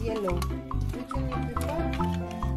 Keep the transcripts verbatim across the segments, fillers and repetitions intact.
yellow. Which one you prefer?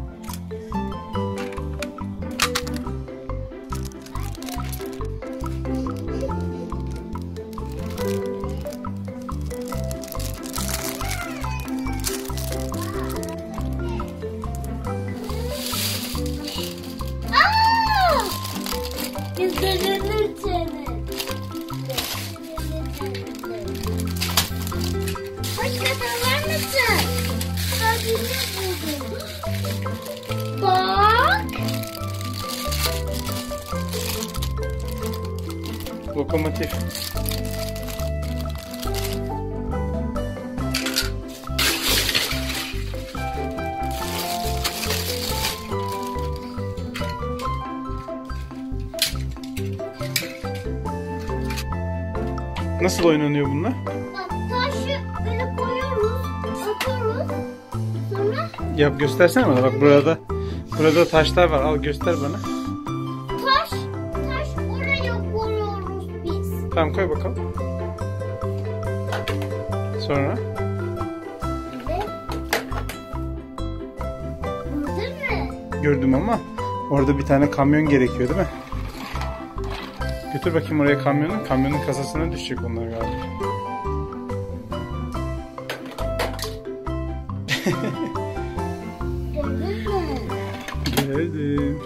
Bak. Lokomotif. Nasıl oynanıyor bunlar? Bak taşı böyle koyuyoruz, atıyoruz. Sonra Yap, göstersene bana. Bak burada burada taşlar var. Al göster bana. taş, taş oraya koyuyoruz biz. Tamam, koy bakalım. Sonra Ve gördün mü? gördüm ama orada bir tane kamyon gerekiyor değil mi? Götür bakayım oraya kamyonu. Kamyonun kasasına düşecek onlar galiba. Gördün mü? Gördüm.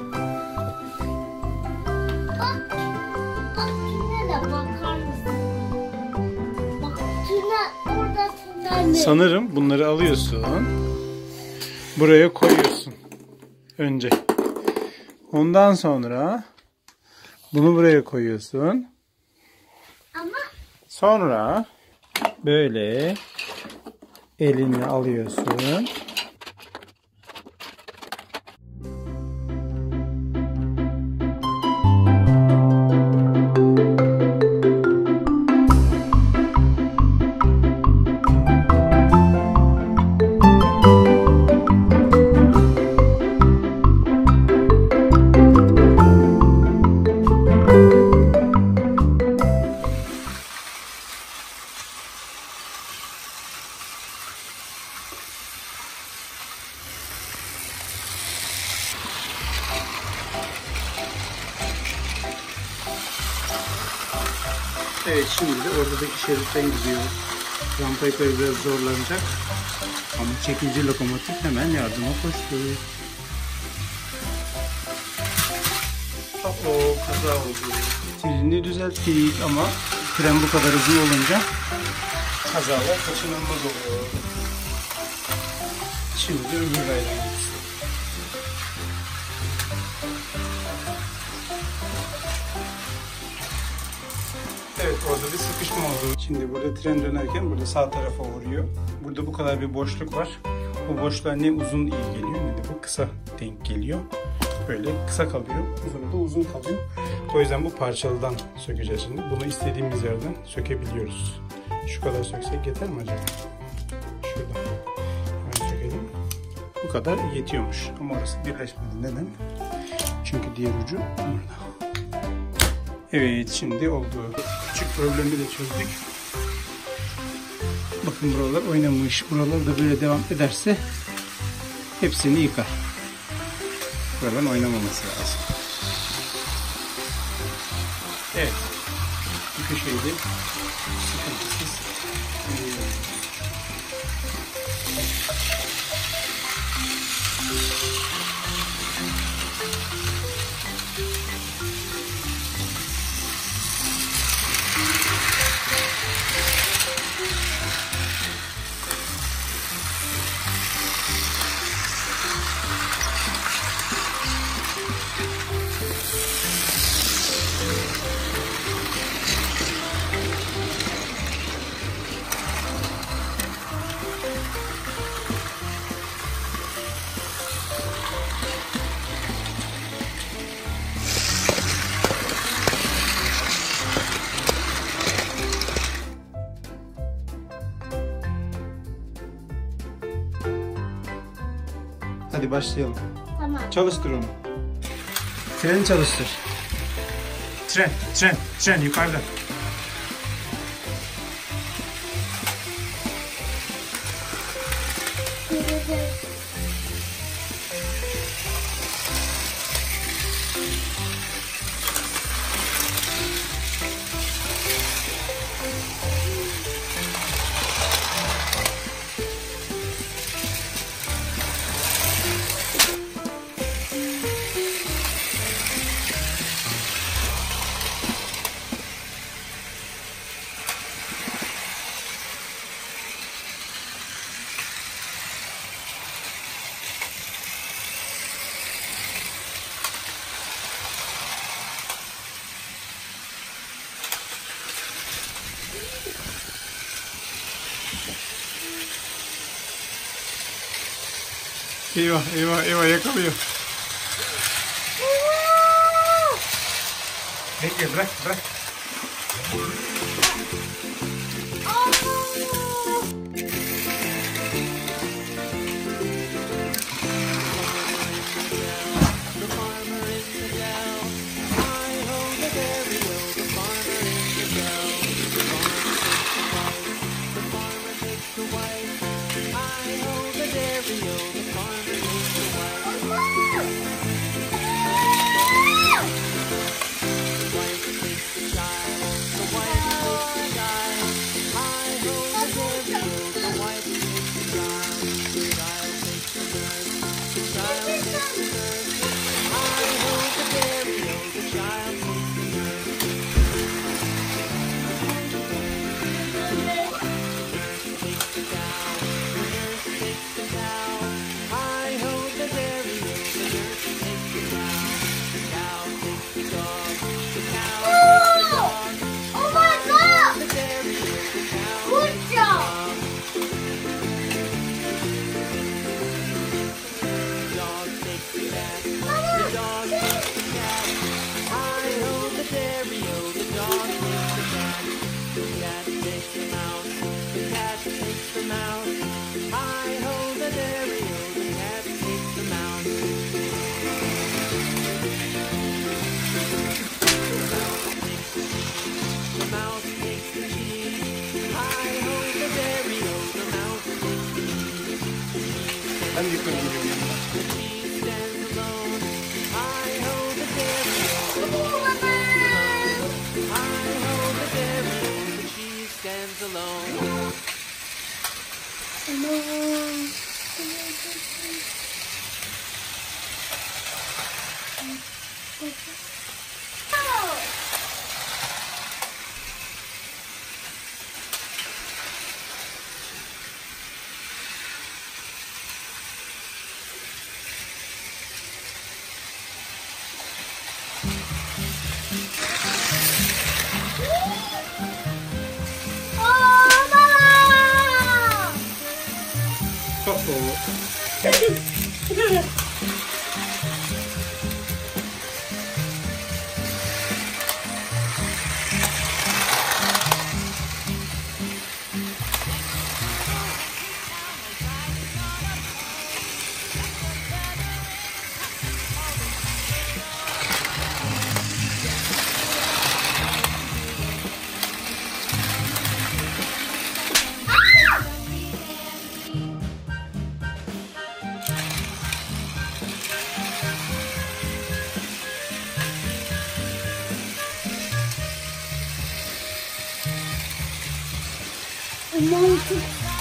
Bak, bak tüne de bakar mısın? Bak tüne, orada tüne ne? Sanırım bunları alıyorsun. Buraya koyuyorsun. Önce. Ondan sonra bunu buraya koyuyorsun. Ama Sonra böyle elini alıyorsun. Evet, şimdi de oradaki şeritten gidiyoruz. Rampayı biraz zorlanacak. Ama çekici lokomotif hemen yardıma koştu. Oo, kaza oldu. Treni düzelttik ama tren bu kadar uzun olunca kazalar kaçınılmaz oluyor. Şimdi de öbür raydan. Evet, orada bir sıkışma oldu. Şimdi burada tren dönerken burada sağ tarafa vuruyor. Burada bu kadar bir boşluk var. Bu boşluğa ne uzun iyi geliyor ne de bu kısa denk geliyor. Böyle kısa kalıyor, uzun da uzun kalıyor. O yüzden bu parçalıdan sökeceğiz şimdi. Bunu istediğimiz yerden sökebiliyoruz. Şu kadar söksek yeter mi acaba? Şuradan. Hemen sökelim. Bu kadar yetiyormuş. Ama orası birleşmedi. Neden? Çünkü diğer ucu burada. Evet, şimdi oldu. Küçük problemi de çözdük. Bakın buralar oynamış. Buralar da böyle devam ederse hepsini yıkar. Buraların oynamaması lazım. Evet. Yıkı şeydi. Sıkıntısız. Hadi başlayalım. tamam. Çalıştır onu. Treni çalıştır. Tren, tren, tren yukarıda. Evet. Eyvah eyvah eyvah yakalıyor. Bekle bırak bırak. Ben de yukarı gidiyorum yanına. Mantık.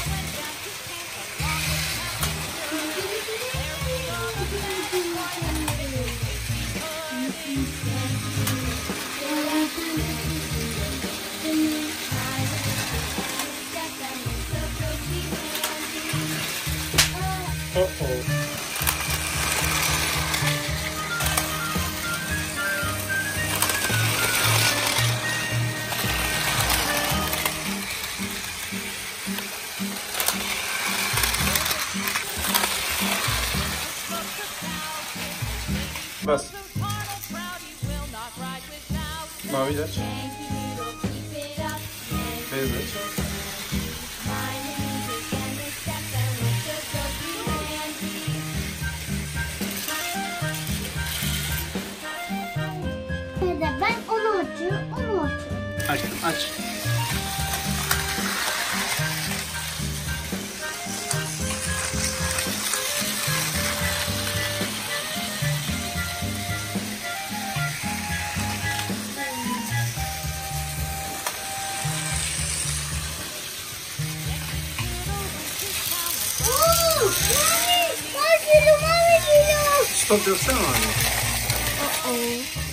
Uh-oh. Bas. Mavi aç. Beyaz aç. Ben onu açıyorum, onu açıyorum. Açtım, aç. Stop yoksa mı abi? Uh-oh.